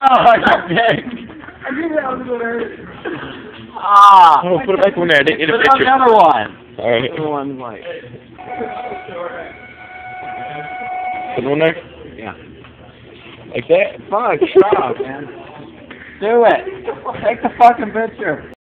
Oh, I got big. I knew that was gonna hurt. Ah. Oh, put it back on there. I didn't get a Put on picture. the other one. Alright. The other one, like. Put it on there? Yeah. Like that? Fuck, stop, man. Do it. Take the fucking picture.